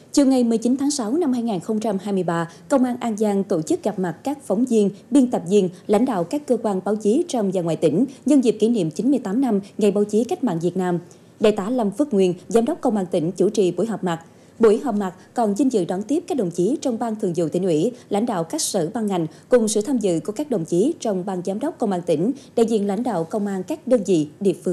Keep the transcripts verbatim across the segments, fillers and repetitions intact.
Chiều ngày mười chín tháng sáu năm hai nghìn không trăm hai mươi ba, Công an An Giang tổ chức gặp mặt các phóng viên, biên tập viên, lãnh đạo các cơ quan báo chí trong và ngoài tỉnh nhân dịp kỷ niệm chín mươi tám năm Ngày Báo chí Cách mạng Việt Nam. Đại tá Lâm Phước Nguyên, Giám đốc Công an tỉnh chủ trì buổi họp mặt. Buổi họp mặt còn vinh dự đón tiếp các đồng chí trong Ban Thường vụ Tỉnh ủy, lãnh đạo các sở ban ngành cùng sự tham dự của các đồng chí trong Ban Giám đốc Công an tỉnh, đại diện lãnh đạo công an các đơn vị địa phương.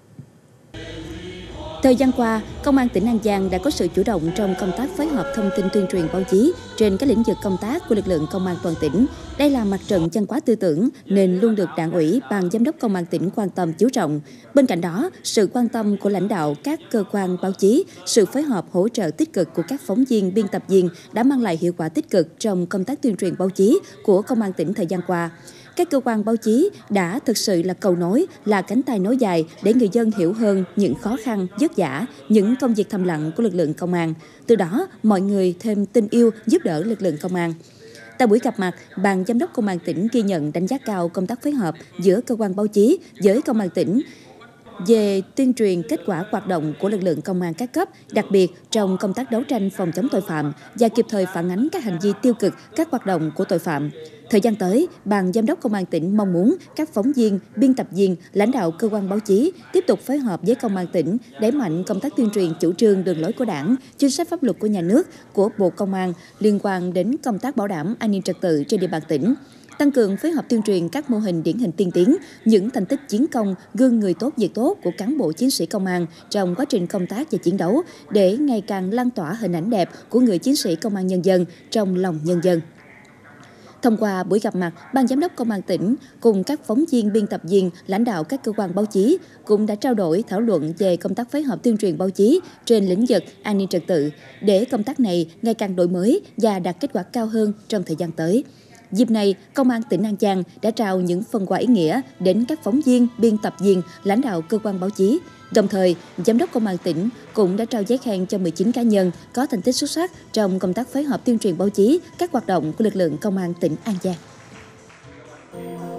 Thời gian qua, Công an tỉnh An Giang đã có sự chủ động trong công tác phối hợp thông tin tuyên truyền báo chí trên các lĩnh vực công tác của lực lượng công an toàn tỉnh. Đây là mặt trận văn hóa tư tưởng nên luôn được Đảng ủy, Ban Giám đốc Công an tỉnh quan tâm chú trọng. Bên cạnh đó, sự quan tâm của lãnh đạo các cơ quan báo chí, sự phối hợp hỗ trợ tích cực của các phóng viên, biên tập viên đã mang lại hiệu quả tích cực trong công tác tuyên truyền báo chí của Công an tỉnh thời gian qua. Các cơ quan báo chí đã thực sự là cầu nối, là cánh tay nối dài để người dân hiểu hơn những khó khăn, vất vả, những công việc thầm lặng của lực lượng công an. Từ đó, mọi người thêm tin yêu, giúp đỡ lực lượng công an. Tại buổi gặp mặt, Ban Giám đốc Công an tỉnh ghi nhận đánh giá cao công tác phối hợp giữa cơ quan báo chí với Công an tỉnh về tuyên truyền kết quả hoạt động của lực lượng công an các cấp, đặc biệt trong công tác đấu tranh phòng chống tội phạm và kịp thời phản ánh các hành vi tiêu cực, các hoạt động của tội phạm. Thời gian tới, Ban Giám đốc Công an tỉnh mong muốn các phóng viên, biên tập viên, lãnh đạo cơ quan báo chí tiếp tục phối hợp với Công an tỉnh đẩy mạnh công tác tuyên truyền chủ trương đường lối của Đảng, chính sách pháp luật của nhà nước, của Bộ Công an liên quan đến công tác bảo đảm an ninh trật tự trên địa bàn tỉnh. Tăng cường phối hợp tuyên truyền các mô hình điển hình tiên tiến, những thành tích chiến công, gương người tốt việc tốt của cán bộ chiến sĩ công an trong quá trình công tác và chiến đấu để ngày càng lan tỏa hình ảnh đẹp của người chiến sĩ công an nhân dân trong lòng nhân dân. Thông qua buổi gặp mặt, Ban Giám đốc Công an tỉnh cùng các phóng viên, biên tập viên, lãnh đạo các cơ quan báo chí cũng đã trao đổi thảo luận về công tác phối hợp tuyên truyền báo chí trên lĩnh vực an ninh trật tự để công tác này ngày càng đổi mới và đạt kết quả cao hơn trong thời gian tới. Dịp này, Công an tỉnh An Giang đã trao những phần quà ý nghĩa đến các phóng viên, biên tập viên, lãnh đạo cơ quan báo chí. Đồng thời, Giám đốc Công an tỉnh cũng đã trao giấy khen cho mười chín cá nhân có thành tích xuất sắc trong công tác phối hợp tuyên truyền báo chí các hoạt động của lực lượng Công an tỉnh An Giang.